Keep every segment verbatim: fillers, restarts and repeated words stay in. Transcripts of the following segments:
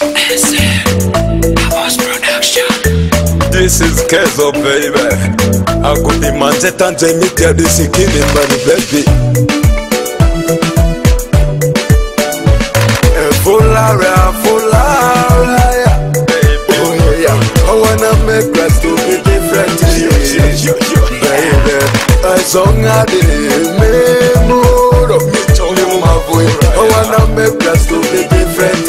This is Kezo, baby. I could be manzet and me tell this killing money, baby. Full area, full area. Oh yeah, I wanna make us to be different, baby. I song I did me more of me told you my voice. I wanna make us to be different,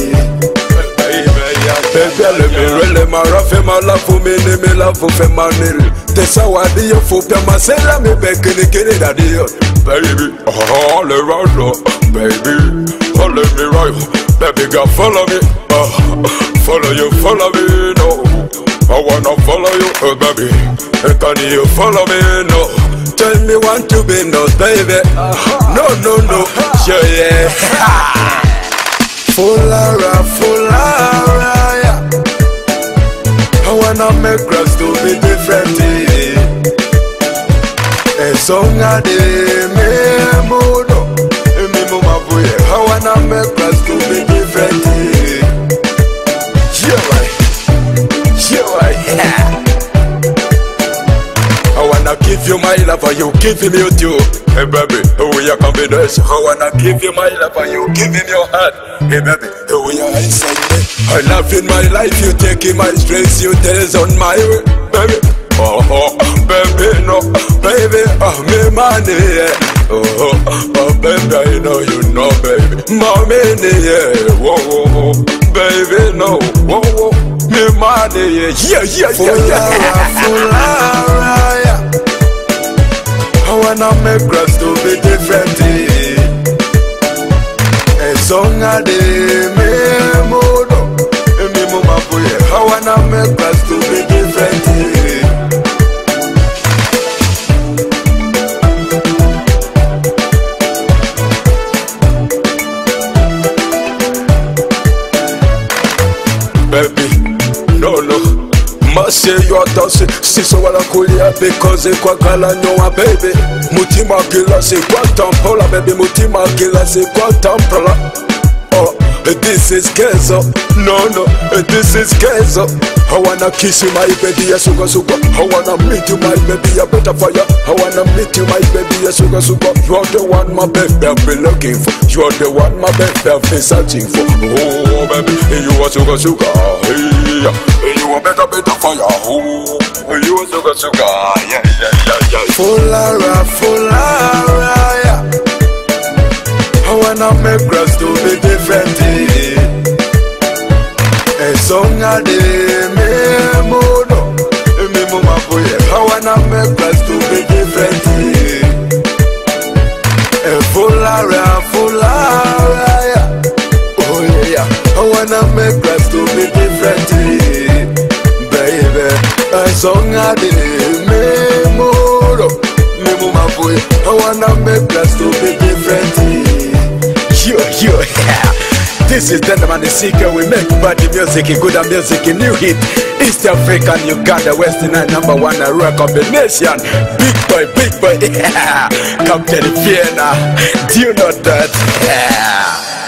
baby. Let me really my rough my love for me, me love for my nil. Tessa what do you for my sella me back in the kitty daddy, baby. All around, baby. Follow me right, baby girl, follow me. Uh, follow you, follow me, no. I wanna follow you, uh, baby. Can you follow me, no? Tell me want to be no, baby. No, no, no, sure, yeah. Fulara, fulara, yeah. I wanna make us to be different. A song I did, me modo. I wanna make us to be different. Yeah, right. Yeah, right. Yeah. I wanna give you my love and you give me your too. Hey baby, we are combination. I wanna give you my love and you give me your heart. Hey baby, we are inside me. I love in my life, you taking my stress, you days on my way, baby. Oh, oh, baby, no, baby, oh, me money, yeah. Oh, oh, oh, baby, I know you know, baby. Mommy, yeah, whoa, whoa, whoa, baby, no, whoa, whoa, me money, yeah, yeah, yeah, yeah, yeah. Fulara, yeah. I wanna make us to be different. A song I did, me modo, me mama boy. I wanna make us to be different. Baby, no, no. Mase you attention, si so wala kulia because kwa kala nyoa baby. Mutima kila si kwa tampola baby, mutima kila si kwa tampola. Oh, this is Kezo, no, no, this is Kezo. I wanna kiss you my baby, ya suga suga. I wanna meet you my baby, ya better fire. I wanna meet you my baby, ya suga suga. You're the one my baby I've been looking for. You're the one my baby I've been searching for. Oh baby, you are suga suga. Hey, you are better better fire. Oh, you are suga suga. Yeah, yeah, yeah, yeah. Fulara, fulara, yeah. I wanna make us to be different. A song I did, me modo, me mama boy. I wanna make us to be different. A fulara, fulara, yeah. Oh yeah, I wanna make us to be different, baby. A song I did, me modo, me mama boy. I wanna make us to be different. Yo, yo, yeah. This is Denderman the Seeker. We make body music, good music, new hit. East African, Uganda, Western and number one a rock combination. Big boy, big boy, yeah. Captain Vienna, do you know that? Yeah.